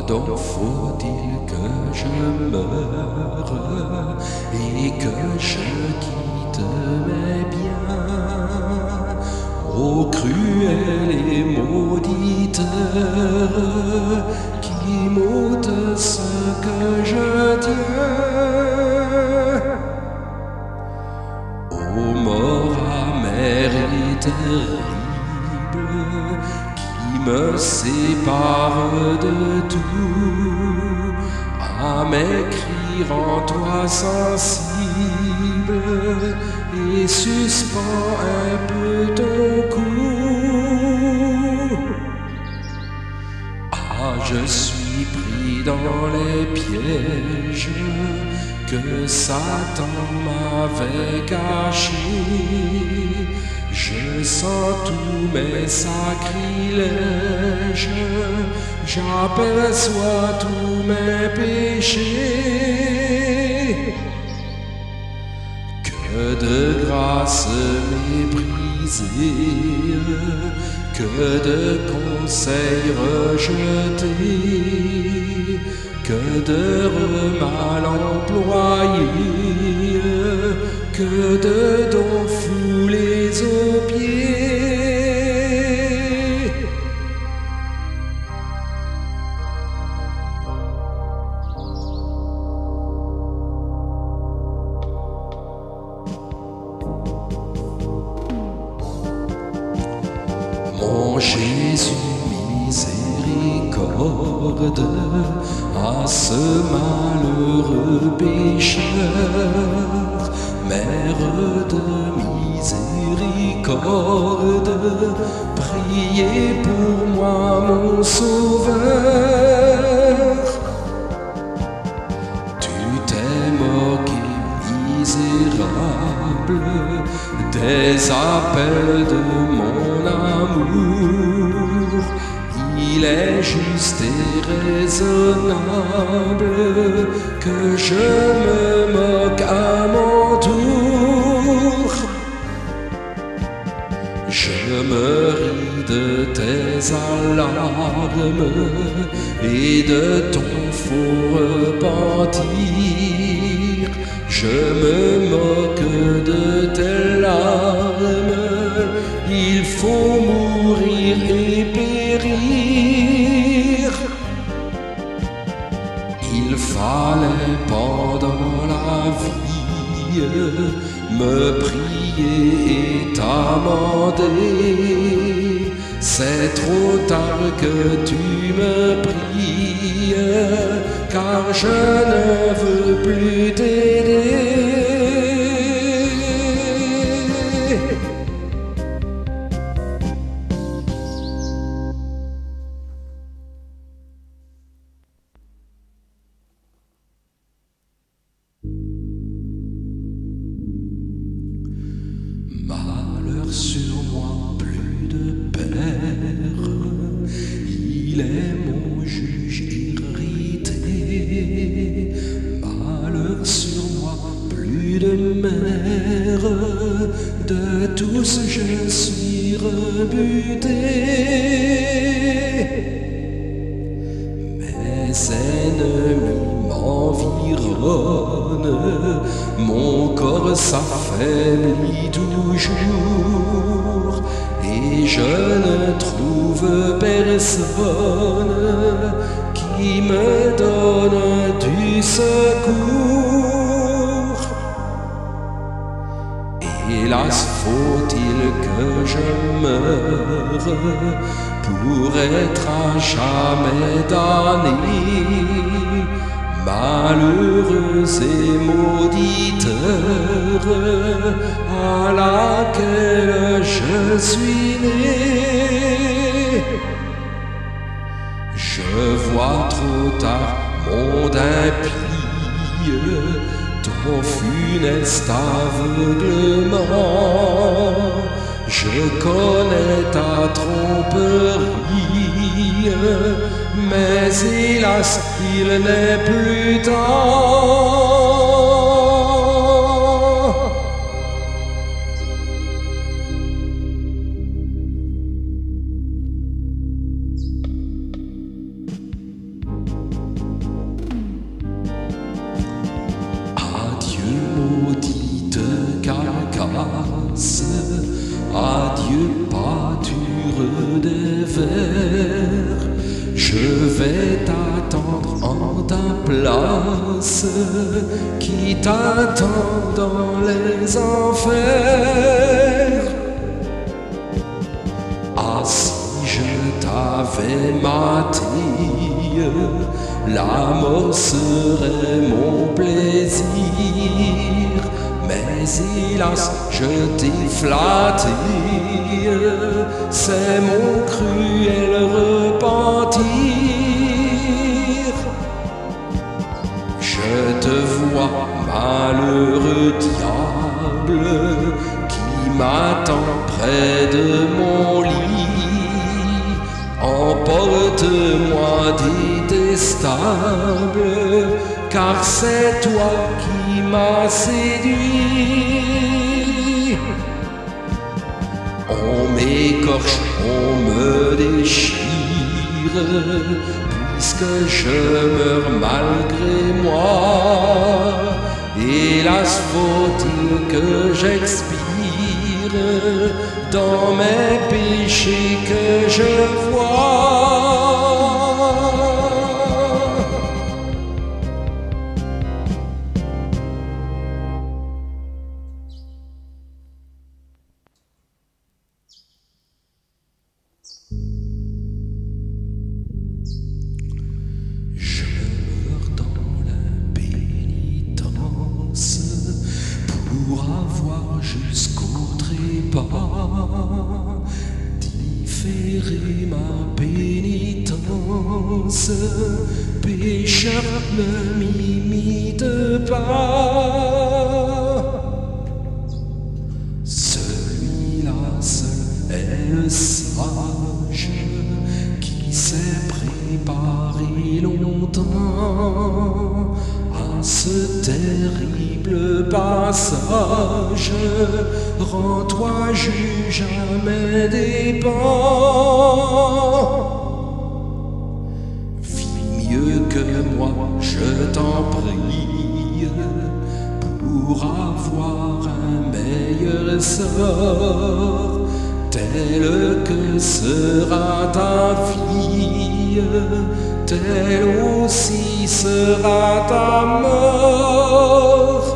donc faut-il que je meure et que je quitte mes biens, ô cruel et maudite heure qui m'ôte ce que je tiens. Ô mort amère et terrible qui me sépare de tout, à mes cris rends-toi sensible et suspends un peu ton cou. Ah, je suis pris dans les pièges que Satan m'avait cachés. Je sens tous mes sacrilèges, j'aperçois tous mes péchés. Que de grâce méprisée, que de conseils rejetés, que d'heures mal employés, que de dons foulés aux pieds. Mon Jésus miséricorde à ce malheureux pécheur, Mère de miséricorde, priez pour moi mon Sauveur. Tu t'es moqué, misérable, des appels de mon amour. Il est juste et raisonnable que je me moque à mon tour. Je me ris de tes alarmes et de ton faux repentir. Je me moque de tes larmes. Il faut mourir et périr. Il fallait pendant la vie me prier et t'amender. C'est trop tard que tu me pries, car je ne veux plus t'aider. Malheur sur moi, plus de père, il est mon juge irrité. Malheur sur moi, plus de mère, de tous je suis rebuté. Mes ennemis m'environnent, mon corps s'affaiblit toujours, et je ne trouve personne qui me donne du secours. Hélas, faut-il que je meure pour être à jamais damné? Malheureuse et maudite heure à laquelle je suis né. Je vois trop tard, monde impie, ton funeste aveuglement. Je connais ta tromperie, mais hélas, il n'est plus temps. je vais t'attendre en ta place, qui t'attend dans les enfers. Ah, si je t'avais maté, la mort serait mon plaisir. Mais hélas, je t'ai flatté, c'est mon cruel repentir. Je te vois, malheureux diable, qui m'attend près de mon lit. Emporte-moi détestable, car c'est toi qui m'as séduit. On m'écorche, on me déchire, puisque je meurs malgré moi. Hélas, faut-il que j'expire dans mes péchés que je vois. Je meurs dans l'impénitence pour avoir jusqu'au trépas différé ma pénitence. Pécheur, ne m'imite pas. Celui-là seul est le sage qui s'est préparé longtemps à ce terrible passage. Rends-toi juge à mes dépens. Vis mieux que moi, je t'en prie, pour avoir un meilleur sort, tel que sera ta vie, telle aussi sera ta mort.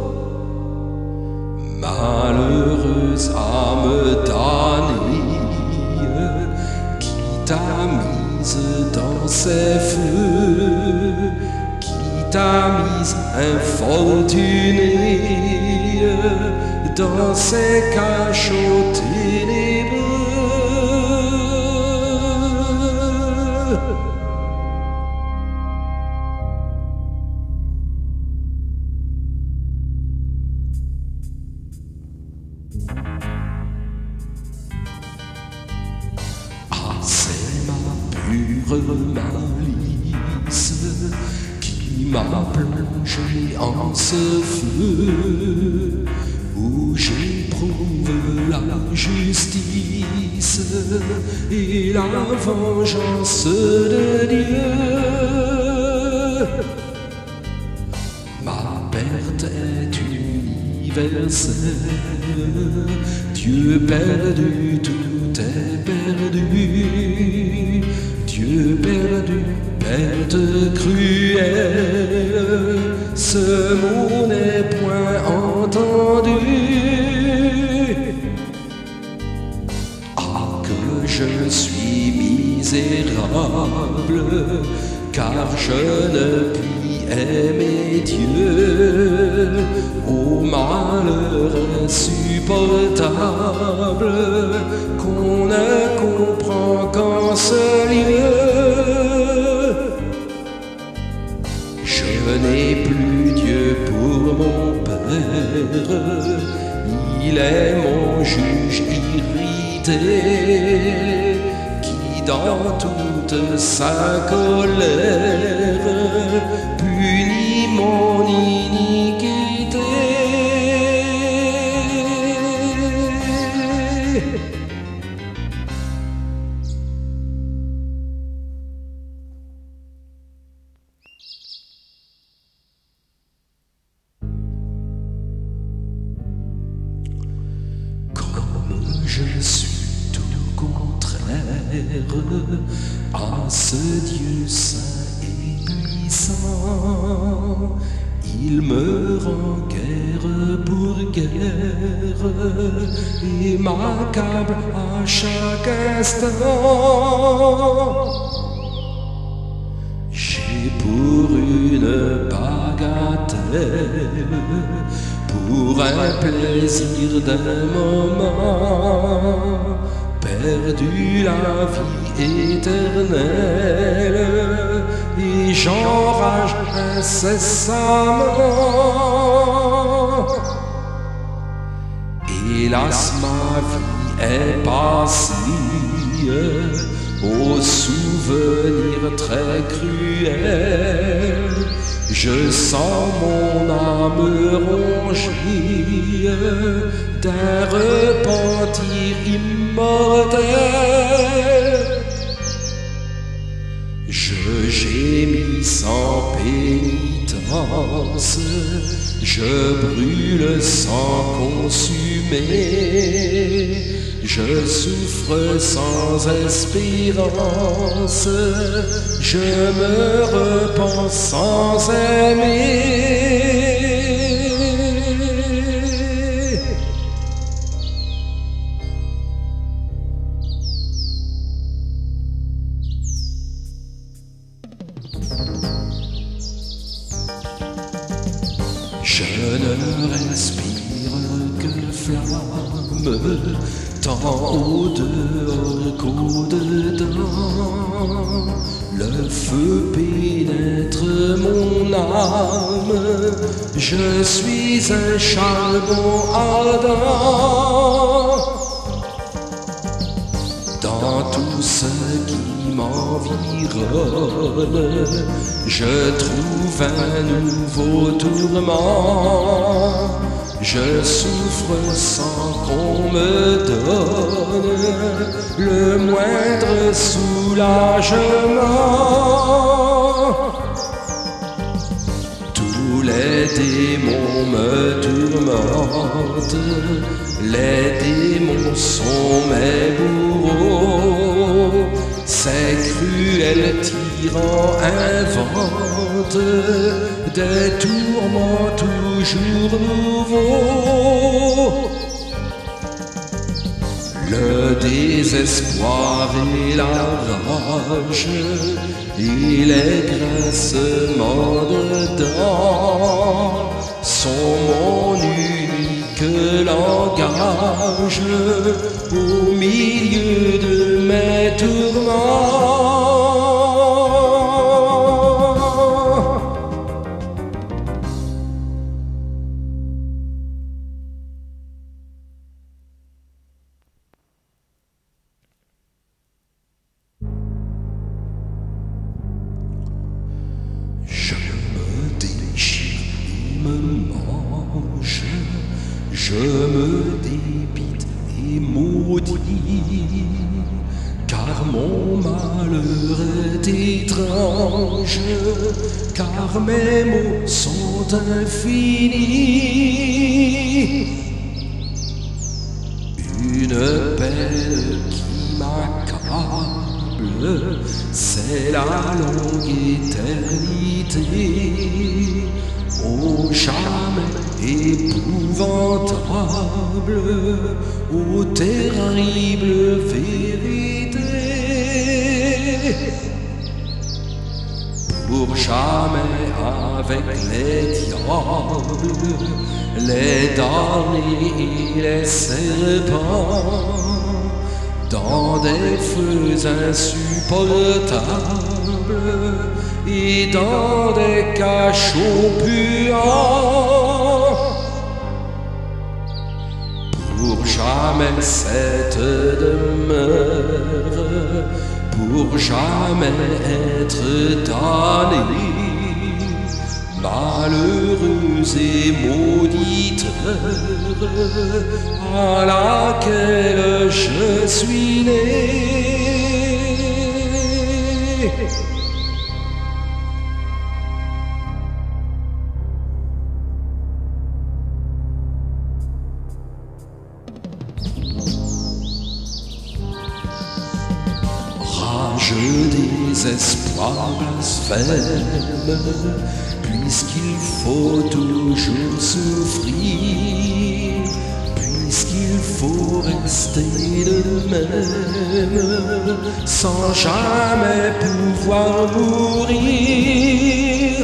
Malheureuse âme damnée, qui t'a mise dans ces feux, qui t'a mise infortunée dans ces cachots ténébreux. Ah, c'est ma pure malice qui m'a plongé en ce feu où j'éprouve la justice et la vengeance de Dieu. Ma perte est universelle, Dieu perdu, tout est perdu. Dieu perdu, perte cruelle, ce mot n'est point entendu. Ah, que je suis misérable, car je ne puis aimer Dieu. Ô malheur insupportable, qu'on ne comprend qu'en ce lieu. Je n'ai plus Dieu pour mon Père, il est mon juge irrité, qui dans toute sa colère punit mon iniquité. Je suis tout contraire frères, à ce Dieu saint et puissant. Il me rend guerre pour guerre et m'accable à chaque instant. J'ai pour une bagatelle, pour un plaisir d'un moment, perdu la vie éternelle et j'enrage incessamment. Hélas, ma vie est passée aux souvenirs très cruels. Je sens mon âme rongée d'un repentir immortel. Je gémis sans pénitence, je brûle sans consumer, je souffre sans espérance, je me repens sans aimer. Je ne respire que flamme, tant au dehors qu'au dedans. Le feu pénètre mon âme, je suis un charbon ardent. Dans tout ce qui m'environne, je trouve un nouveau tourment. Je souffre sans qu'on me donne le moindre soulagement. Tous les démons me tourmentent, les démons sont mes bourreaux. Ces cruels tyrans inventent des tourments toujours nouveaux. Le désespoir et la rage et les grincements de dents sont mon unique langage au milieu de mes tourments. Je me déchire et me mange, je me débite et maudis, car mon malheur est étrange, car mes maux sont infinis. Une peine qui m'accable, c'est la longue éternité, ô jamais épouvantable, ô terrible vérité. Pour jamais avec les diables, les damnés et les serpents, dans des feux insupportables et dans des cachots puants. Pour jamais cette demeure, pour jamais être damné, malheureuse et maudite heure à laquelle je suis né. l'espoir blasphème, puisqu'il faut toujours souffrir, puisqu'il faut rester de même, sans jamais pouvoir mourir.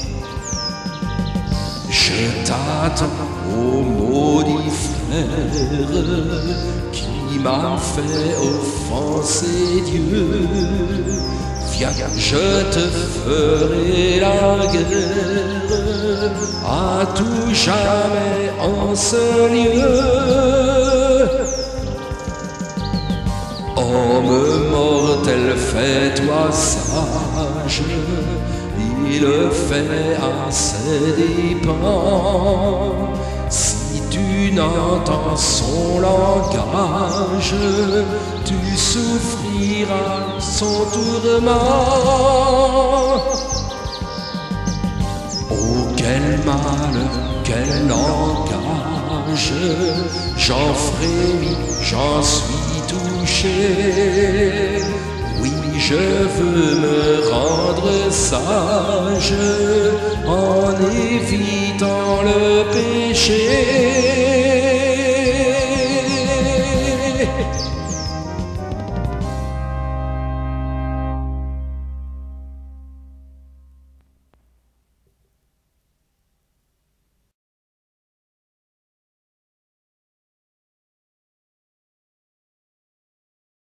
Je t'attends, ô maudit frère, qui m'a fait offenser Dieu. Viens, je te ferai la guerre, à tout jamais en ce lieu. Homme mortel, fais-toi sage, il le fait à ses dépens. Si tu n'entends son langage, tu souffriras son tourment. Oh, quel mal, quel langage, j'en frémis, j'en suis touché. Oui, je veux me rendre sage en évitant le péché.